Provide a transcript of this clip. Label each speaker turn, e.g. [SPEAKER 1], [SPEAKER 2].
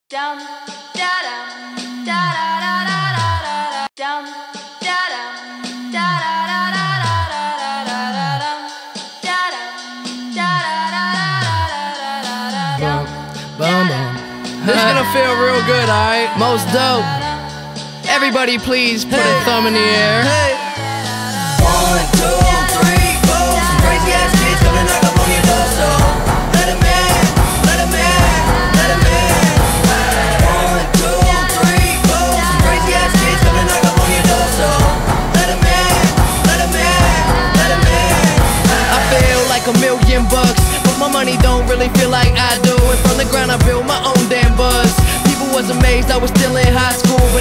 [SPEAKER 1] Dum da dum da da da da da da dum da dum da da da da da da da dum da dum da da da da da dum.
[SPEAKER 2] Boom, boom. This is gonna feel real good, alright? Most dope. Everybody please put a thumb in the air.
[SPEAKER 3] Hey. 1, 2, 3, 4. Some crazy ass kids coming knock up on your door, so let 'em in, let 'em in, let 'em in. 1, 2, 3, 4. Some crazy ass kids coming knock up on your door, so let 'em in, let 'em in, let 'em in.
[SPEAKER 2] I feel like $1,000,000, but my money don't really feel like I do. And from the ground I built my own damn buzz. People was amazed I was still in high school.